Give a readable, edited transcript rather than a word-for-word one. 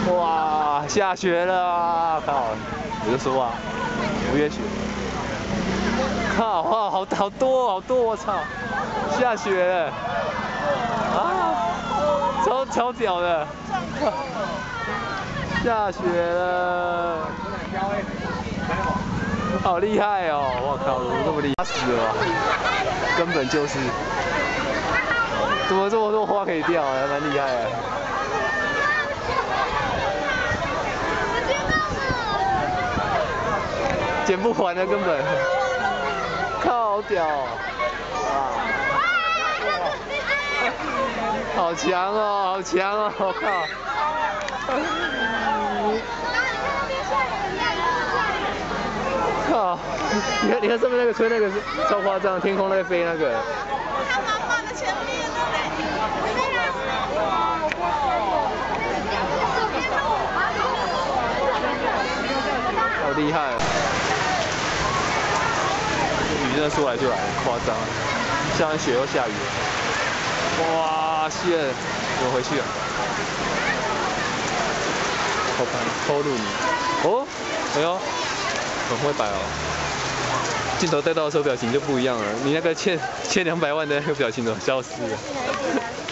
哇，下雪了啊！靠，我就说啊，5月雪。靠，哇，好多好多，我操！下雪了啊，超屌的，下雪了，好厉害哦！我靠，怎么这么厉害？死了，根本就是，怎么这么多花可以掉啊？还蛮厉害的。捡不完的根本，靠，好屌哦！好强哦，好强哦！我靠！靠！你看上面那个吹那个超夸张，天空在飞那个。 他妈妈的前面呢嘞。 好厉害！雨真的说来就来，夸张！下完雪又下雨。哇，谢！我回去了。好拍，偷录你。哦，哎呦，很会摆哦。镜头带到的时候表情就不一样了，你那个欠200万的那个表情都消失了。